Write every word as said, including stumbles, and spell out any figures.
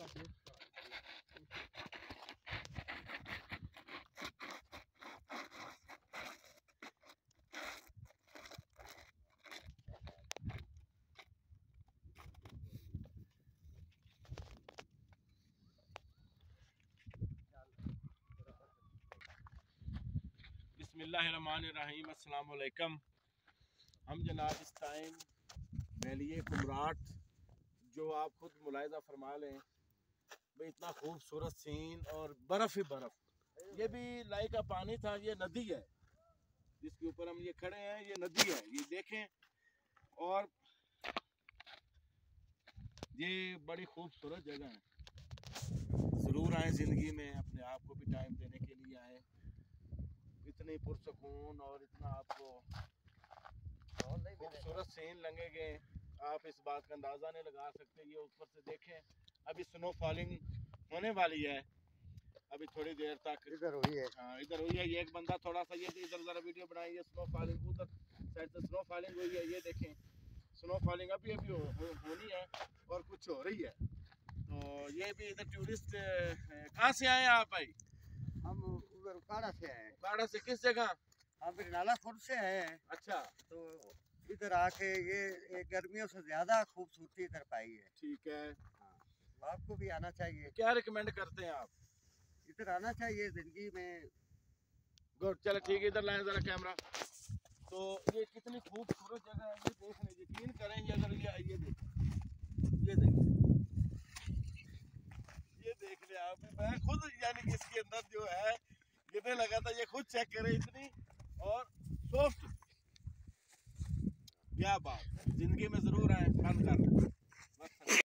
बिस्मिल्लाहिर्रहमानिर्रहीम, अस्सलाम वालेकुम। हम जनाब इस टाइम वैली कुमराट, जो आप खुद मुलाहिजा फरमा लें भाई, इतना खूबसूरत सीन और बर्फ़ ही बर्फ़। ये भी लाई का पानी था, ये नदी है जिसके ऊपर हम ये खड़े हैं, ये नदी है, ये देखें। और ये बड़ी खूबसूरत जगह है। ज़रूर आए, ज़िंदगी में अपने आप को भी टाइम देने के लिए आए। इतनी पुरसकून और इतना आपको खूबसूरत सीन लगेंगे, आप इस बात का अंदाज़ा नहीं लगा सकते। ये ऊपर से देखें, अभी स्नो फॉलिंग होने वाली है, अभी थोड़ी देर तक इधर हुई है। हाँ, इधर हुई है। ये एक बंदा थोड़ा सा ये इधर ज़रा वीडियो बनाइए। स्नो फॉलिंग उधर साइड से स्नो फॉलिंग हुई है, ये देखें। स्नो फॉलिंग अभी अभी हो, हो, होनी है और कुछ हो रही है। तो ये भी इधर टूरिस्ट कहाँ से आए आप भाई? हम उधर उकाड़ा से आए हैं। उकाड़ा से किस जगह? हम नाला खुद से आए हैं। अच्छा, तो इधर आके ये, ये गर्मियों से ज्यादा खूबसूरती इधर पाई है। ठीक है। हाँ, तो आपको भी आना चाहिए। क्या रिकमेंड करते हैं आप? इधर आना चाहिए जिंदगी में। गुड, चलो ठीक है, इधर लाएं जरा कैमरा। तो ये कितनी खूबसूरत जगह है, ये देख लें, यकीन करें। ये अगर ये ये देखें, ये देखें, ये देख ले आप। मैं खुद यानी कि इसके अंदर जो है गिरने लगा था, ये खुद चेक करें, इतनी और सॉफ्ट। क्या बात, जिंदगी में जरूर आए, फन कर।